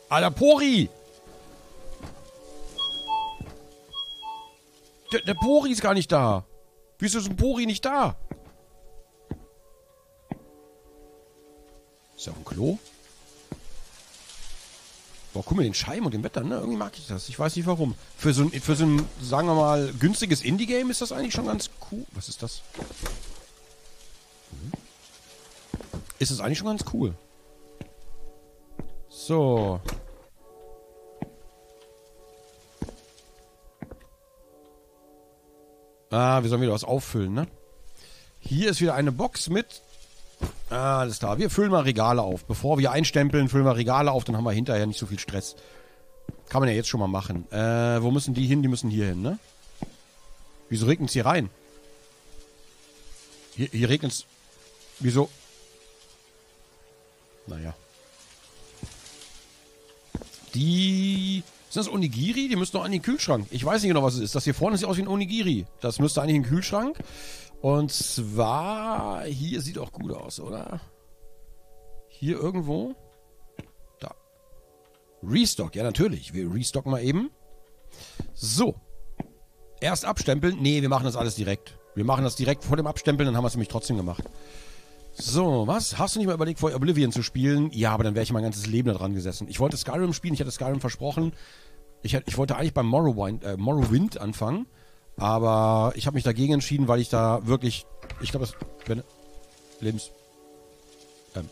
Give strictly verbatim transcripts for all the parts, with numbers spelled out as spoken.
Alter, Pori! Der, der Pori ist gar nicht da. Wieso ist ein Pori nicht da? Ist er auf dem Klo? Boah, guck mal, den Scheiben und den Wetter, ne? Irgendwie mag ich das. Ich weiß nicht warum. Für so ein, für so ein, sagen wir mal, günstiges Indie-Game ist das eigentlich schon ganz cool. Was ist das? Hm. Ist das eigentlich schon ganz cool. So. Ah, wir sollen wieder was auffüllen, ne? Hier ist wieder eine Box mit... Ah, alles klar. Wir füllen mal Regale auf. Bevor wir einstempeln, füllen wir Regale auf, dann haben wir hinterher nicht so viel Stress. Kann man ja jetzt schon mal machen. Äh, wo müssen die hin? Die müssen hier hin, ne? Wieso regnet es hier rein? Hier, hier regnet es... Wieso? Naja. Die... Sind das Onigiri? Die müssen doch an den Kühlschrank. Ich weiß nicht genau, was es ist. Das hier vorne sieht aus wie ein Onigiri. Das müsste eigentlich in den Kühlschrank. Und zwar... Hier sieht auch gut aus, oder? Hier irgendwo? Da. Restock. Ja, natürlich. Wir restocken mal eben. So. Erst abstempeln. Nee, wir machen das alles direkt. Wir machen das direkt vor dem Abstempeln. Dann haben wir es nämlich trotzdem gemacht. So, was? Hast du nicht mal überlegt, vor Oblivion zu spielen? Ja, aber dann wäre ich mein ganzes Leben da dran gesessen. Ich wollte Skyrim spielen, ich hatte Skyrim versprochen. Ich, ich wollte eigentlich beim Morrowind, äh, Morrowind anfangen, aber ich habe mich dagegen entschieden, weil ich da wirklich... Ich glaube, das... Wenn, Lebens... Ähm...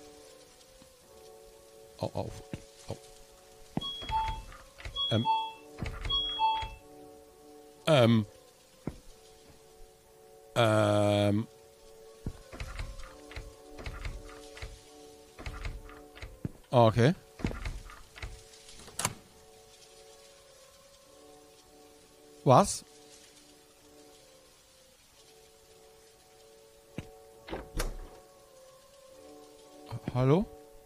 Au, auf. Au. Ähm... Ähm... Ähm... Okay. Was? Hallo?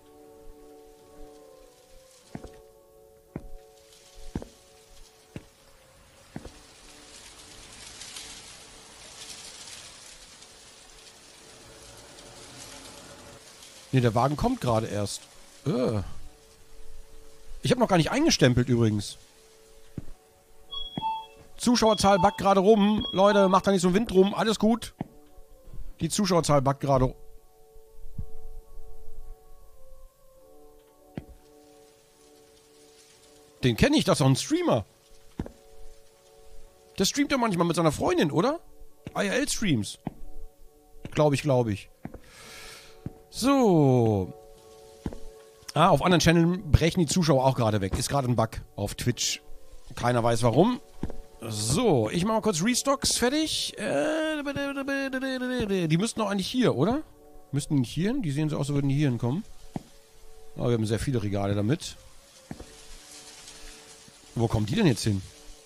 Nee, der Wagen kommt gerade erst. Uh. Ich habe noch gar nicht eingestempelt übrigens. Zuschauerzahl backt gerade rum. Leute, macht da nicht so einen Wind rum. Alles gut. Die Zuschauerzahl backt gerade. Den kenne ich, das ist doch ein Streamer. Der streamt ja manchmal mit seiner Freundin, oder? I R L-Streams. Glaube ich, glaube ich. So. Ah, auf anderen Channeln brechen die Zuschauer auch gerade weg. Ist gerade ein Bug auf Twitch. Keiner weiß warum. So, ich mache mal kurz Restocks fertig. Äh, die müssten doch eigentlich hier, oder? Müssten nicht hier hin? Die sehen so aus, als würden die hier hinkommen. Aber wir haben sehr viele Regale damit. Wo kommen die denn jetzt hin?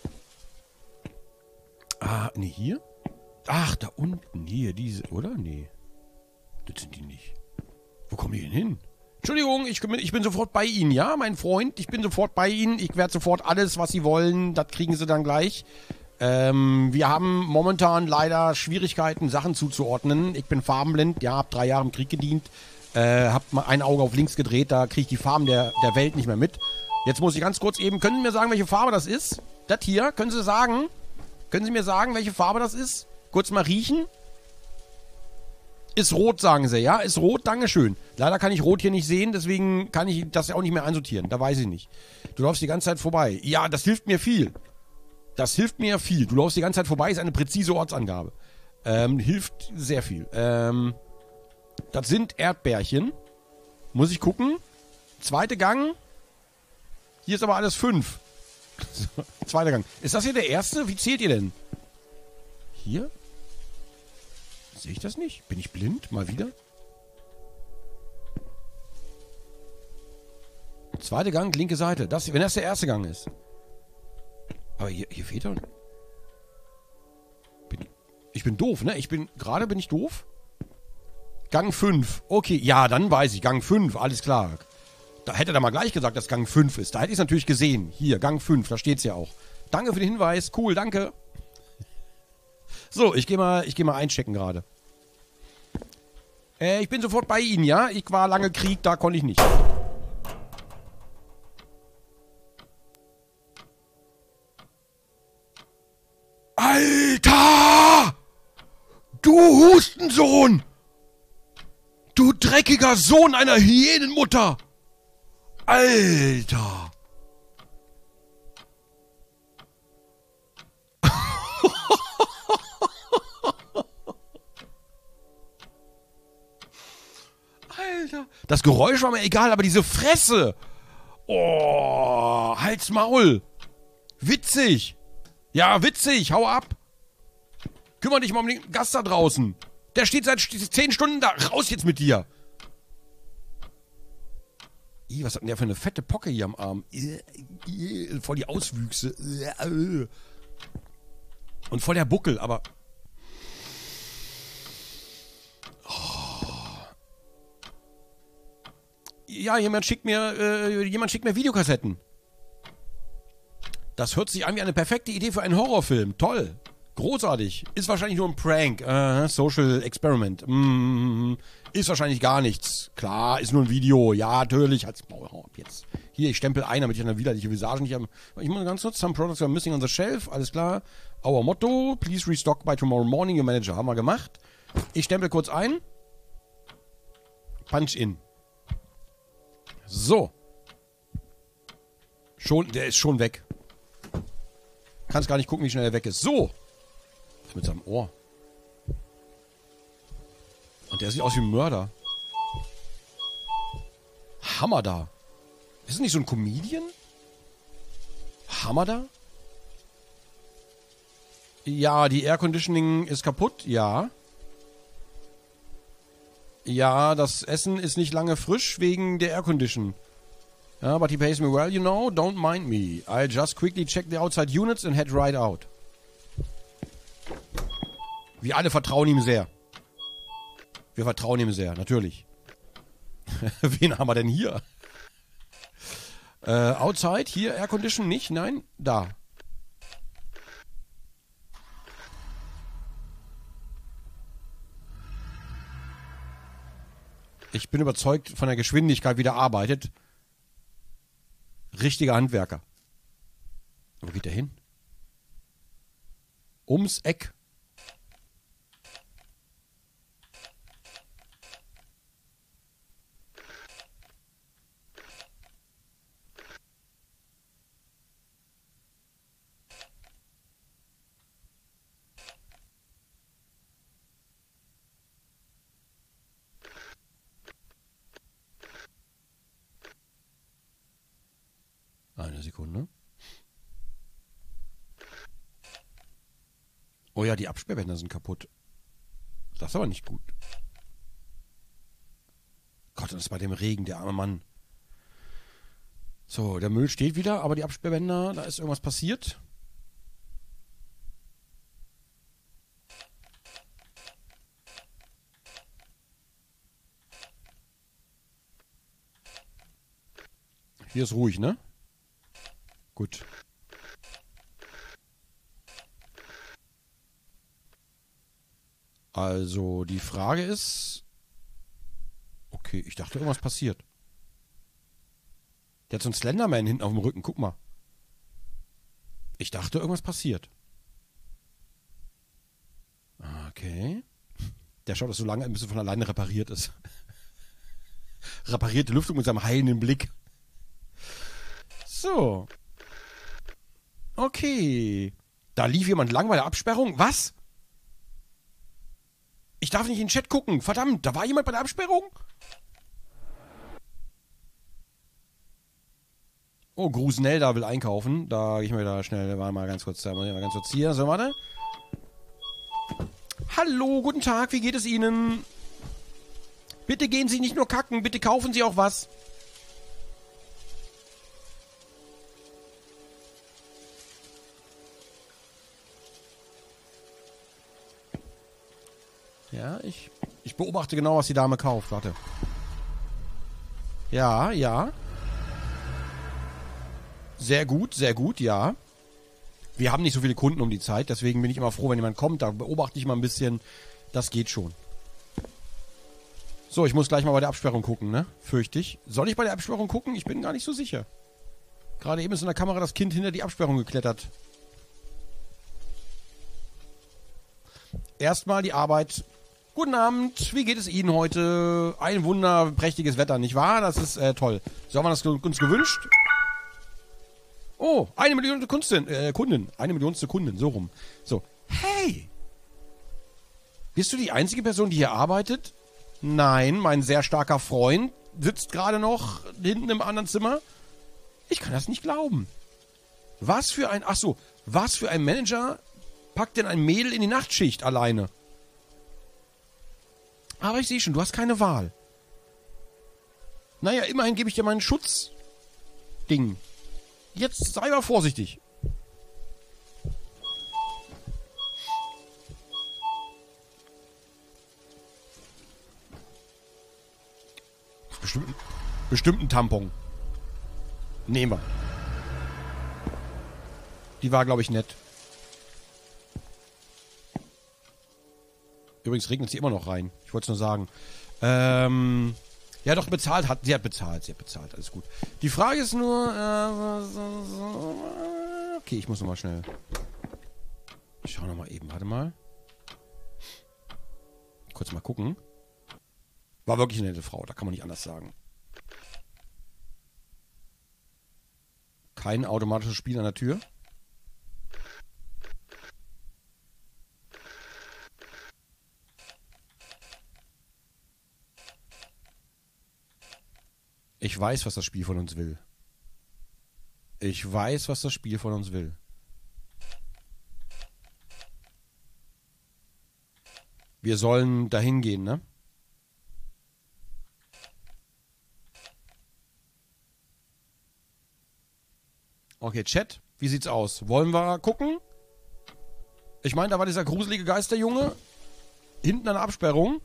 Ah, nee, hier? Ach, da unten. Hier, diese, oder? Nee. Das sind die nicht. Wo kommen die denn hin? Entschuldigung, ich, ich bin sofort bei Ihnen, ja, mein Freund? Ich bin sofort bei Ihnen. Ich werde sofort alles, was Sie wollen, das kriegen Sie dann gleich. Ähm, wir haben momentan leider Schwierigkeiten, Sachen zuzuordnen. Ich bin farbenblind, ja, hab drei Jahre im Krieg gedient. Äh, hab mal ein Auge auf links gedreht, da kriege ich die Farben der, der Welt nicht mehr mit. Jetzt muss ich ganz kurz eben, können Sie mir sagen, welche Farbe das ist? Das hier, können Sie sagen? Können Sie mir sagen, welche Farbe das ist? Kurz mal riechen. Ist rot, sagen sie, ja? Ist rot, dankeschön. Leider kann ich rot hier nicht sehen, deswegen kann ich das auch nicht mehr einsortieren. Da weiß ich nicht. Du läufst die ganze Zeit vorbei. Ja, das hilft mir viel. Das hilft mir viel. Du läufst die ganze Zeit vorbei, ist eine präzise Ortsangabe. Ähm, hilft sehr viel. Ähm, das sind Erdbeerchen. Muss ich gucken. Zweite Gang. Hier ist aber alles fünf. Zweiter Gang. Ist das hier der erste? Wie zählt ihr denn? Hier? Sehe ich das nicht? Bin ich blind? Mal wieder? Zweiter Gang, linke Seite. Das, wenn das der erste Gang ist. Aber hier, hier fehlt doch... Bin ich, ich bin doof, ne? Ich bin... Gerade bin ich doof? Gang fünf. Okay, ja, dann weiß ich. Gang fünf, alles klar. Da hätte er mal gleich gesagt, dass Gang fünf ist. Da hätte ich es natürlich gesehen. Hier, Gang fünf, da steht es ja auch. Danke für den Hinweis. Cool, danke. So, ich gehe mal, ich geh mal einchecken gerade. Äh, ich bin sofort bei Ihnen, ja? Ich war lange Krieg, da konnte ich nicht. Alter! Du Hustensohn! Du dreckiger Sohn einer Hyänenmutter! Alter! Alter! Das Geräusch war mir egal, aber diese Fresse! Oh, halt's Maul! Witzig! Ja, witzig! Hau ab! Kümmer dich mal um den Gast da draußen! Der steht seit zehn Stunden da. Raus jetzt mit dir! Ih, was hat denn der für eine fette Pocke hier am Arm? Voll die Auswüchse. Und voll der Buckel, aber... Oh. Ja, jemand schickt mir, äh, jemand schickt mir Videokassetten. Das hört sich an wie eine perfekte Idee für einen Horrorfilm. Toll. Großartig. Ist wahrscheinlich nur ein Prank. Uh, Social Experiment. Mm, ist wahrscheinlich gar nichts. Klar, ist nur ein Video. Ja, natürlich. Als Maul, hau ab jetzt. Hier, ich stempel ein, damit ich eine widerliche Visage nicht habe. Ich muss ganz kurz. Some products are missing on the shelf. Alles klar. Our motto. Please restock by tomorrow morning. Your manager. Haben wir gemacht. Ich stempel kurz ein. Punch in. So. Schon, der ist schon weg. Kannst gar nicht gucken, wie schnell er weg ist. So. Mit seinem Ohr. Und der sieht aus wie ein Mörder. Hammer da. Ist das nicht so ein Comedian? Hammer da? Ja, die Air Conditioning ist kaputt. Ja. Ja, das Essen ist nicht lange frisch wegen der Air Condition. Ja, but he pays me well, you know. Don't mind me. I'll just quickly check the outside units and head right out. Wir alle vertrauen ihm sehr. Wir vertrauen ihm sehr, natürlich. Wen haben wir denn hier? Äh, outside, hier, Air Condition nicht, nein, da. Ich bin überzeugt von der Geschwindigkeit, wie der arbeitet. Richtiger Handwerker. Wo geht der hin? Ums Eck. Eine Sekunde. Oh ja, die Absperrbänder sind kaputt. Das ist aber nicht gut. Gott, das ist bei dem Regen, der arme Mann. So, der Müll steht wieder, aber die Absperrbänder, da ist irgendwas passiert. Hier ist ruhig, ne? Gut. Also, die Frage ist... Okay, ich dachte, irgendwas passiert. Der hat so einen Slenderman hinten auf dem Rücken, guck mal. Ich dachte, irgendwas passiert. Okay. Der schaut das so lange, bis er von alleine repariert ist. Reparierte Lüftung mit seinem heilenden Blick. So. Okay. Da lief jemand lang bei der Absperrung. Was? Ich darf nicht in den Chat gucken. Verdammt, da war jemand bei der Absperrung? Oh, Grusenelda will einkaufen. Da gehe ich mal da schnell. Warte mal ganz kurz. Da muss ich mal ganz kurz hier. So, warte. Hallo, guten Tag. Wie geht es Ihnen? Bitte gehen Sie nicht nur kacken. Bitte kaufen Sie auch was. Ja, ich, ich beobachte genau, was die Dame kauft. Warte. Ja, ja. Sehr gut, sehr gut, ja. Wir haben nicht so viele Kunden um die Zeit, deswegen bin ich immer froh, wenn jemand kommt. Da beobachte ich mal ein bisschen. Das geht schon. So, ich muss gleich mal bei der Absperrung gucken, ne? Fürchte ich. Soll ich bei der Absperrung gucken? Ich bin gar nicht so sicher. Gerade eben ist in der Kamera das Kind hinter die Absperrung geklettert. erstmal die Arbeit. Guten Abend, wie geht es Ihnen heute? Ein wunderprächtiges Wetter, nicht wahr? Das ist äh, toll. So haben wir das uns gewünscht. Oh, eine Million Kundin, äh, Kunden. Eine Millionste Kundin, so rum. So, hey. Bist du die einzige Person, die hier arbeitet? Nein, mein sehr starker Freund sitzt gerade noch hinten im anderen Zimmer. Ich kann das nicht glauben. Was für ein, ach so, was für ein Manager packt denn ein Mädel in die Nachtschicht alleine? Aber ich sehe schon, du hast keine Wahl. Naja, immerhin gebe ich dir meinen Schutzding. Jetzt sei mal vorsichtig. Bestimmt, bestimmt ein Tampon. Nehmen wir. Die war, glaube ich, nett. Übrigens regnet sie immer noch rein. Ich wollte es nur sagen. Ähm, ja, doch, bezahlt hat. Sie hat bezahlt, sie hat bezahlt. Alles gut. Die Frage ist nur... Äh, okay, ich muss nochmal schnell... Ich schau nochmal eben. Warte mal. Kurz mal gucken. War wirklich eine nette Frau. Da kann man nicht anders sagen. Kein automatisches Spiel an der Tür. Ich weiß, was das Spiel von uns will. Ich weiß, was das Spiel von uns will. Wir sollen dahin gehen, ne? Okay, Chat, wie sieht's aus? Wollen wir gucken? Ich meine, da war dieser gruselige Geisterjunge hinten an der Absperrung.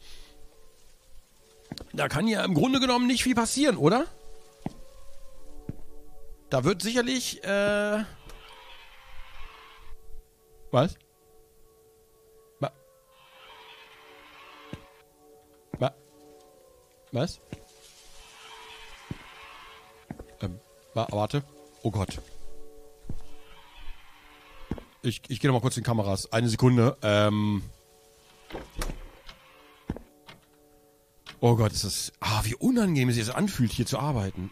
Da kann ja im Grunde genommen nicht viel passieren, oder? Da wird sicherlich, äh... Was? Ma... Ma... Was? Ähm, wa warte. Oh Gott. Ich, ich gehe noch mal kurz in die Kameras. Eine Sekunde. Ähm... Oh Gott, ist das... Ah, wie unangenehm es sich das anfühlt, hier zu arbeiten.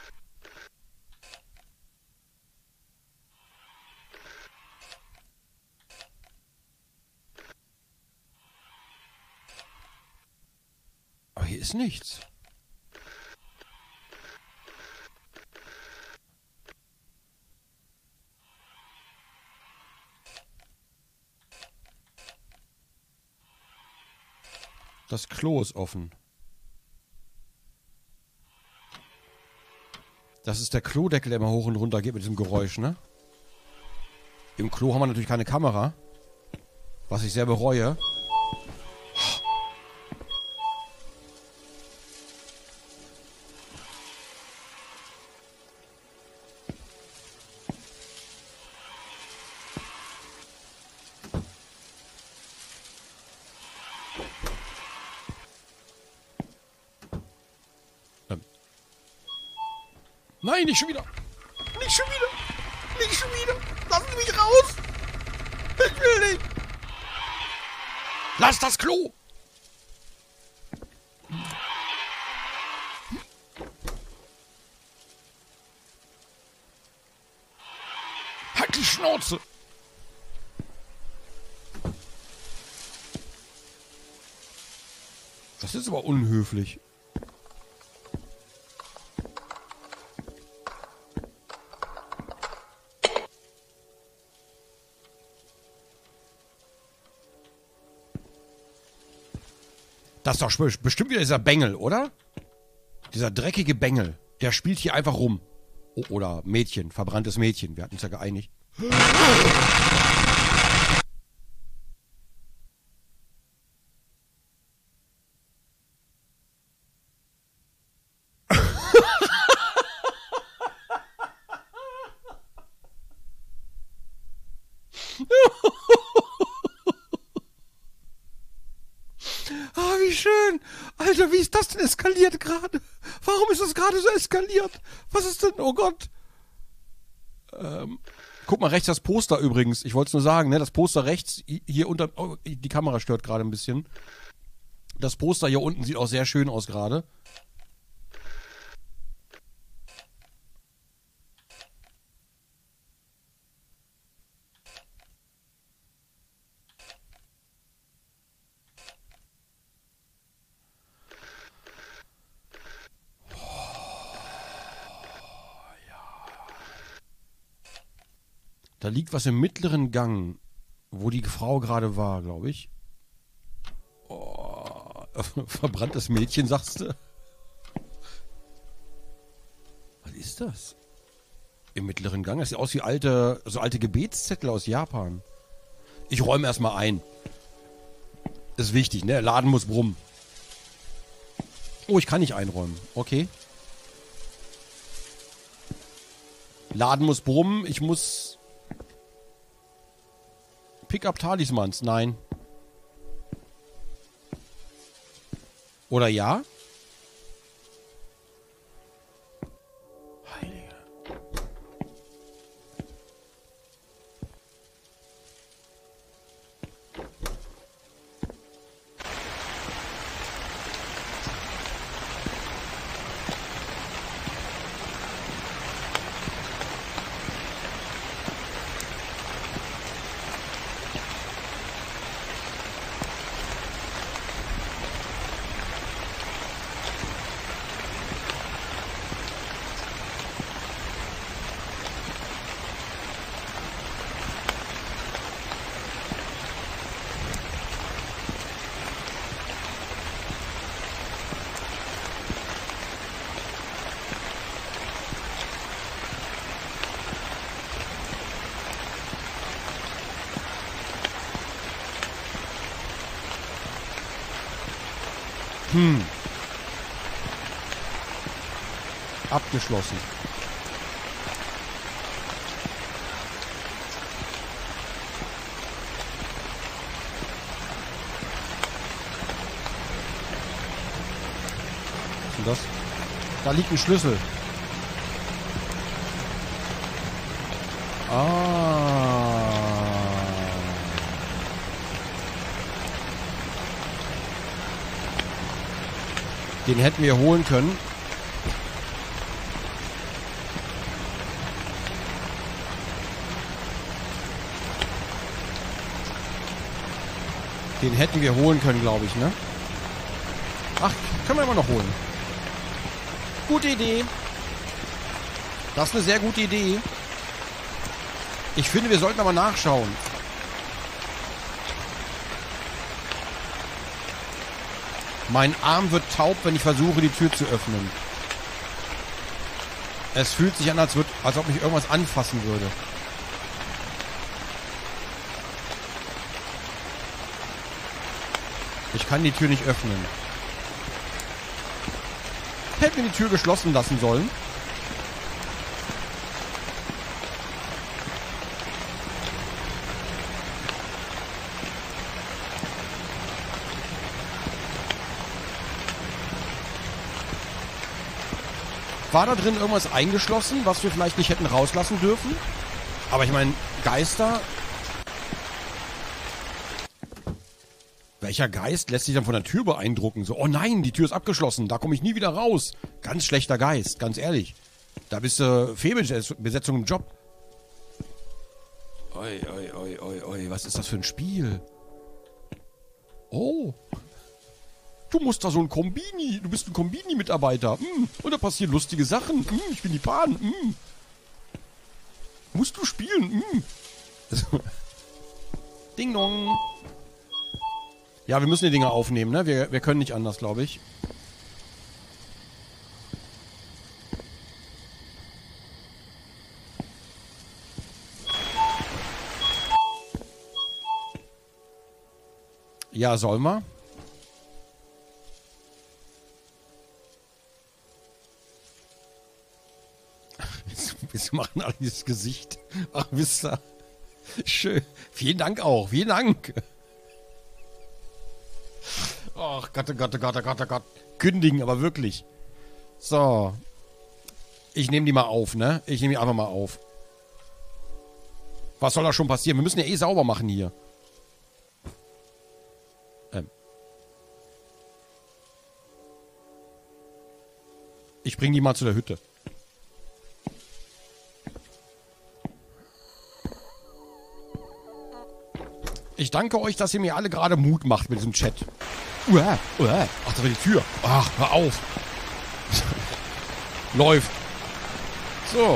Aber hier ist nichts. Das Klo ist offen. Das ist der Klodeckel, der immer hoch und runter geht mit diesem Geräusch, ne? Im Klo haben wir natürlich keine Kamera. Was ich sehr bereue. Nein, nicht schon wieder. Nicht schon wieder. Nicht schon wieder. Lassen Sie mich raus. Ich will nicht. Lass das Klo. Halt die Schnauze. Das ist aber unhöflich. Das ist doch bestimmt wieder dieser Bengel, oder? Dieser dreckige Bengel. Der spielt hier einfach rum. Oh, oder Mädchen, verbranntes Mädchen. Wir hatten uns ja geeinigt. Ah, wie schön. Alter, wie ist das denn eskaliert gerade? Warum ist das gerade so eskaliert? Was ist denn? Oh Gott. Ähm, Guck mal rechts das Poster übrigens. Ich wollte es nur sagen, ne? Das Poster rechts hier unter... Oh, die Kamera stört gerade ein bisschen. Das Poster hier unten sieht auch sehr schön aus gerade. Da liegt was im mittleren Gang, wo die Frau gerade war, glaube ich. Oh, verbranntes Mädchen, sagst du? Was ist das? Im mittleren Gang? Das sieht aus wie alte, so alte Gebetszettel aus Japan. Ich räume erstmal ein. Das ist wichtig, ne? Der Laden muss brummen. Oh, ich kann nicht einräumen. Okay. Laden muss brummen. Ich muss... Pick-up Talismans. Nein. Oder ja? Heilige. Hm. Abgeschlossen. Was ist denn das? Da liegt ein Schlüssel. Ah. Den hätten wir holen können. Den hätten wir holen können, glaube ich, ne? Ach, können wir immer noch holen. Gute Idee. Das ist eine sehr gute Idee. Ich finde, wir sollten aber nachschauen. Mein Arm wird taub, wenn ich versuche, die Tür zu öffnen. Es fühlt sich an, als, würd, als ob mich irgendwas anfassen würde. Ich kann die Tür nicht öffnen. Hätten wir die Tür geschlossen lassen sollen. War da drin irgendwas eingeschlossen, was wir vielleicht nicht hätten rauslassen dürfen? Aber ich meine, Geister... Welcher Geist lässt sich dann von der Tür beeindrucken? So, oh nein, die Tür ist abgeschlossen, da komme ich nie wieder raus. Ganz schlechter Geist, ganz ehrlich. Da bist du Fehlbesetzung im Job. Oi, oi, oi, oi, oi, was ist das für ein Spiel? Oh... Du musst da so ein Kombini. Du bist ein Kombini-Mitarbeiter. Mm. Und da passieren lustige Sachen. Mm. Ich bin die Pan. Mm. Musst du spielen. Mm. Also. Ding dong. Ja, wir müssen die Dinger aufnehmen, ne? Wir, wir können nicht anders, glaube ich. Ja, soll mal. Wir machen alle dieses Gesicht. Ach, wisst ihr. Schön. Vielen Dank auch. Vielen Dank. Ach, Gott, oh Gott, oh Gott, oh Gott, oh Gott. Kündigen, aber wirklich. So. Ich nehme die mal auf, ne? Ich nehme die einfach mal auf. Was soll da schon passieren? Wir müssen ja eh sauber machen hier. Ähm. Ich bring die mal zu der Hütte. Ich danke euch, dass ihr mir alle gerade Mut macht mit diesem Chat. Uah, uah. Ach, da war die Tür. Ach, hör auf. Läuft. So.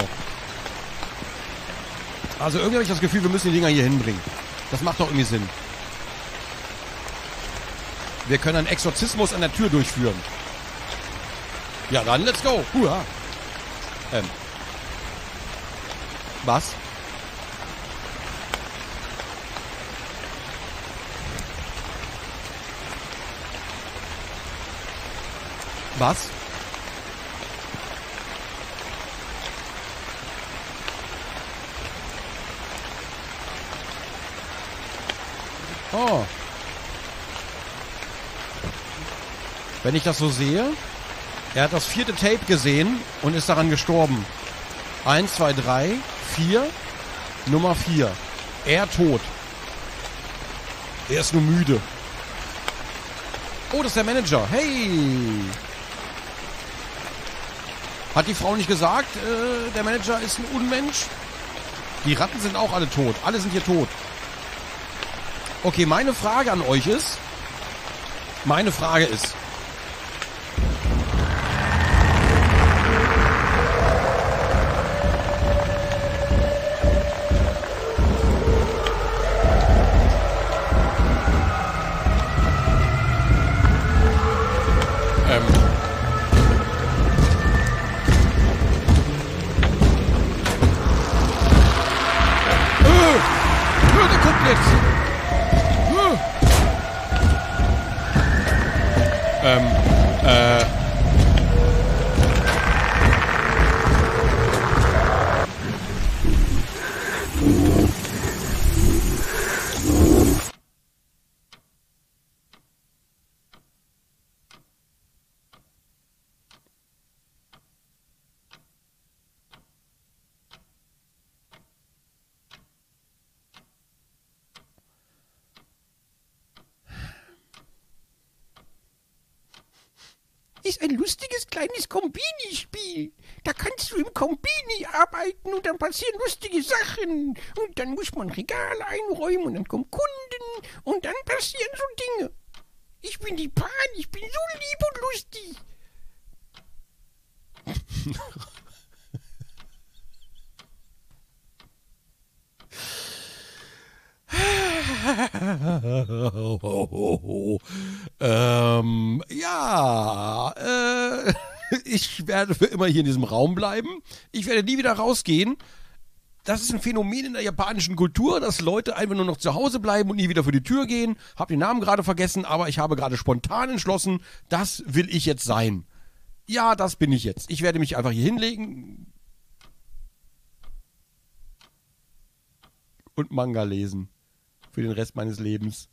Also irgendwie habe ich das Gefühl, wir müssen die Dinger hier hinbringen. Das macht doch irgendwie Sinn. Wir können einen Exorzismus an der Tür durchführen. Ja, dann let's go. Uah. Ähm. Was? Was? Oh. Wenn ich das so sehe, er hat das vierte Tape gesehen und ist daran gestorben. Eins, zwei, drei, vier, Nummer vier. Er tot. Er ist nur müde. Oh, das ist der Manager. Hey! Hat die Frau nicht gesagt, äh, der Manager ist ein Unmensch? Die Ratten sind auch alle tot. Alle sind hier tot. Okay, meine Frage an euch ist... Meine Frage ist... Ist ein lustiges kleines Kombini-Spiel. Da kannst du im Kombini arbeiten und dann passieren lustige Sachen. Und dann muss man Regale einräumen und dann kommen Kunden und dann passieren so Dinge. Ich bin die Pan, ich bin so lieb und lustig. ähm, ja, äh, ich werde für immer hier in diesem Raum bleiben. Ich werde nie wieder rausgehen. Das ist ein Phänomen in der japanischen Kultur, dass Leute einfach nur noch zu Hause bleiben und nie wieder vor die Tür gehen. Hab den Namen gerade vergessen, aber ich habe gerade spontan entschlossen, das will ich jetzt sein. Ja, das bin ich jetzt. Ich werde mich einfach hier hinlegen und Manga lesen. Für den Rest meines Lebens.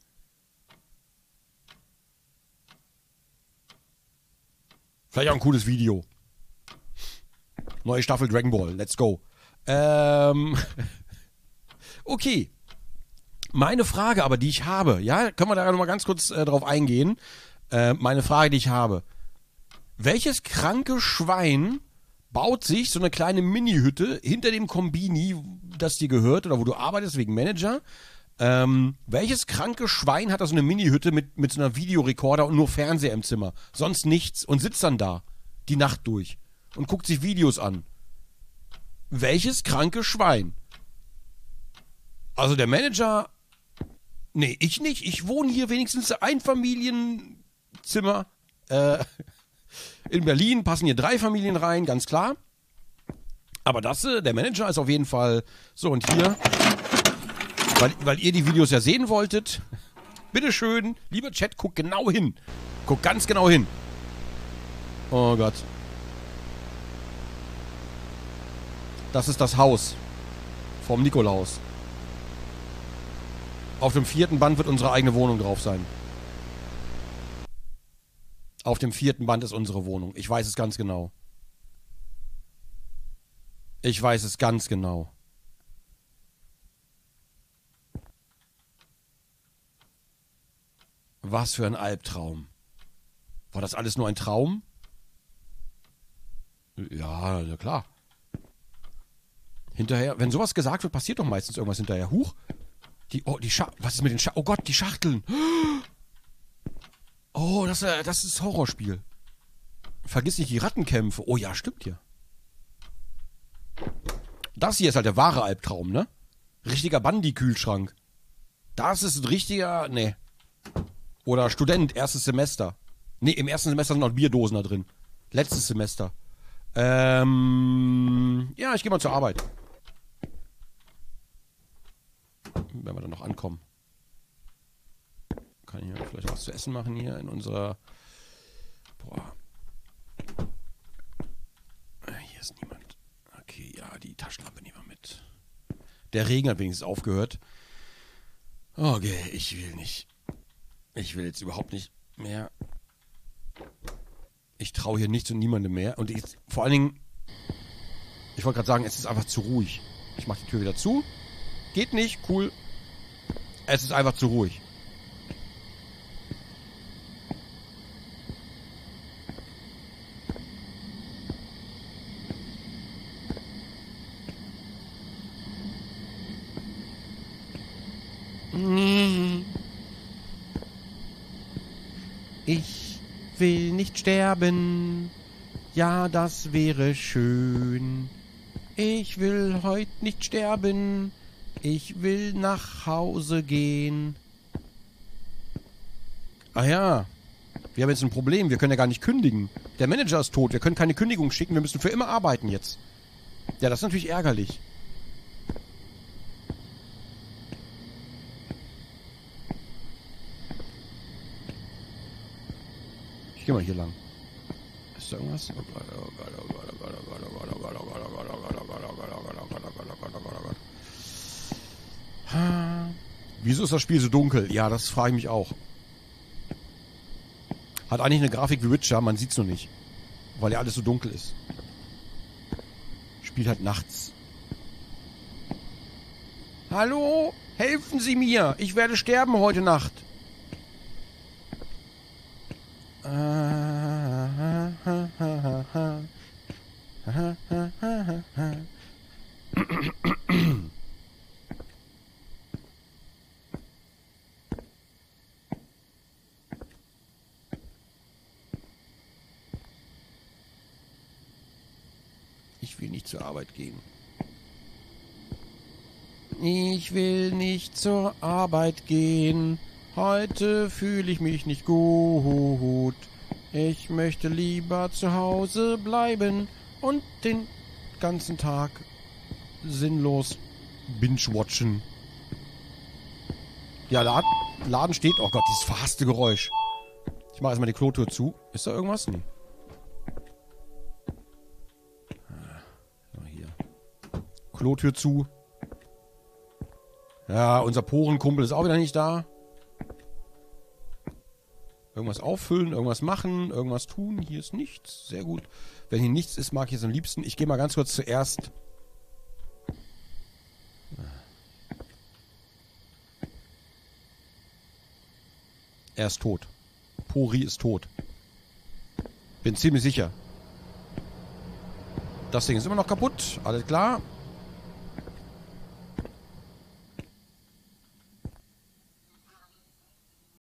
Vielleicht auch ein cooles Video. Neue Staffel Dragon Ball. Let's go. Ähm. Okay. Meine Frage aber, die ich habe, ja, können wir da nochmal ganz kurz äh, drauf eingehen. Äh, meine Frage, die ich habe. Welches kranke Schwein baut sich so eine kleine Mini-Hütte hinter dem Kombini, das dir gehört oder wo du arbeitest wegen Manager? Ähm, welches kranke Schwein hat da so eine Mini-Hütte mit, mit so einer Videorekorder und nur Fernseher im Zimmer? Sonst nichts und sitzt dann da die Nacht durch und guckt sich Videos an. Welches kranke Schwein? Also der Manager... Nee, ich nicht. Ich wohne hier wenigstens Einfamilienzimmer. Äh, in Berlin passen hier drei Familien rein, ganz klar. Aber das, äh, der Manager ist auf jeden Fall... So, und hier... Weil, weil ihr die Videos ja sehen wolltet. Bitteschön, lieber Chat, guck genau hin. Guck ganz genau hin. Oh Gott. Das ist das Haus vom Nikolaus. Auf dem vierten Band wird unsere eigene Wohnung drauf sein. Auf dem vierten Band ist unsere Wohnung. Ich weiß es ganz genau. Ich weiß es ganz genau. Was für ein Albtraum. War das alles nur ein Traum? Ja, na klar. Hinterher, wenn sowas gesagt wird, passiert doch meistens irgendwas hinterher. Huch. Die, oh, die Scha was ist mit den Scha Oh Gott, die Schachteln. Oh, das, äh, das ist Horrorspiel. Vergiss nicht die Rattenkämpfe. Oh ja, stimmt ja. Das hier ist halt der wahre Albtraum, ne? Richtiger Bandi-Kühlschrank. Das ist ein richtiger, ne. Oder Student, erstes Semester. Ne, im ersten Semester sind noch Bierdosen da drin. Letztes Semester. Ähm, ja, ich gehe mal zur Arbeit. Wenn wir dann noch ankommen. Kann ich mir vielleicht was zu essen machen hier in unserer... Boah. Hier ist niemand. Okay, ja, die Taschenlampe nehmen wir mit. Der Regen hat wenigstens aufgehört. Okay, ich will nicht. Ich will jetzt überhaupt nicht mehr. Ich traue hier nichts und niemandem mehr. Und ich, vor allen Dingen, ich wollte gerade sagen, es ist einfach zu ruhig. Ich mache die Tür wieder zu. Geht nicht, cool. Es ist einfach zu ruhig. Ich will nicht sterben. Ja, das wäre schön. Ich will heute nicht sterben. Ich will nach Hause gehen. Ah ja. Wir haben jetzt ein Problem. Wir können ja gar nicht kündigen. Der Manager ist tot. Wir können keine Kündigung schicken. Wir müssen für immer arbeiten jetzt. Ja, das ist natürlich ärgerlich. Ich geh mal hier lang. Ist da irgendwas? Oh Gott, oh Gott, oh Gott, oh Gott, oh Gott, oh Gott, oh Gott, oh Gott, oh Gott, oh Gott, oh Gott, oh Gott, oh Gott, oh Gott, oh Gott, oh Gott, oh Gott, oh Gott, oh Gott. Wieso ist das Spiel so dunkel? Ja, das frage ich mich auch. Hat eigentlich eine Grafik wie Witcher, man sieht's nur nicht. Weil ja alles so dunkel ist. Spielt halt nachts. Hallo? Helfen Sie mir! Ich werde sterben heute Nacht. Ich will nicht zur Arbeit gehen. Ich will nicht zur Arbeit gehen. Heute fühle ich mich nicht gut. Ich möchte lieber zu Hause bleiben und den ganzen Tag sinnlos binge-watchen. Ja, Laden, Laden steht. Oh Gott, dieses verhasste Geräusch. Ich mache erstmal die Klotür zu. Ist da irgendwas? Nee. Ah, hier. Klotür zu. Ja, unser Porenkumpel ist auch wieder nicht da. Irgendwas auffüllen, irgendwas machen, irgendwas tun. Hier ist nichts. Sehr gut. Wenn hier nichts ist, mag ich es am liebsten. Ich gehe mal ganz kurz zuerst. Er ist tot. Pori ist tot. Bin ziemlich sicher. Das Ding ist immer noch kaputt. Alles klar.